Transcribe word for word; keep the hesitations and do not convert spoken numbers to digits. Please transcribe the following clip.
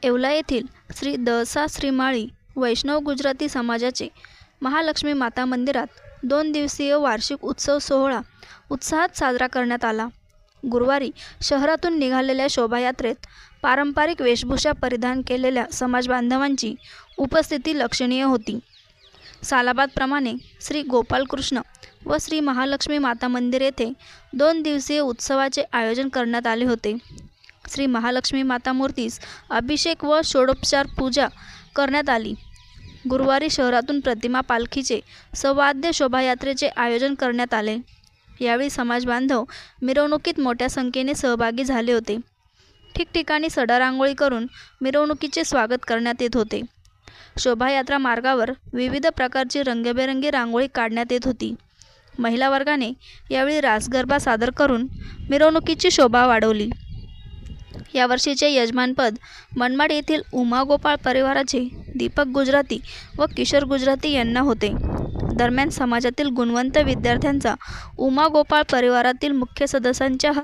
येवला येथील श्री दळसा श्रीमाळी वैष्णव गुजराती समाजाचे महालक्ष्मी माता मंदिरात दोन दिवसीय वार्षिक उत्सव सोहळा उत्साहात साजरा करण्यात आला। गुरुवारी शहरातून निघालेल्या शोभायात्रेत पारंपरिक वेशभूषा परिधान केलेल्या समाजबांधवांची उपस्थिती लक्षणीय होती। सालाबादप्रमाणे श्री गोपालकृष्ण व श्री महालक्ष्मी माता मंदिर येथे दोन दिवसीय उत्सवाचे आयोजन करण्यात आले होते। श्री महालक्ष्मी माता मूर्तीस अभिषेक व षोडोपचार पूजा करण्यात आली। गुरुवारी शहरातून प्रतिमा पालखीचे सवाद्य शोभायात्रेचे आयोजन करण्यात आले। यावेळी समाजबांधव मिरवणुकीत मोठ्या संख्येने सहभागी झाले होते। ठिकठिकाणी सडा रांगोळी करून मिरवणुकीचे स्वागत करण्यात येत होते। शोभायात्रा मार्गावर विविध प्रकारची रंगीबेरंगी रांगोळी काढण्यात येत होती। महिला वर्गाने यावेळी रास गरबा सादर करून मिरवणुकीची शोभा वाढवली। यावर्षीचे यजमानपद मनमाड येथील उमा गोपाळ परिवाराचे दीपक गुजराती व किशोर गुजराती यांना होते। दरम्यान समाजातील गुणवंत विद्यार्थ्यांचा उमा गोपाळ परिवारातील मुख्य सदस्यांच्या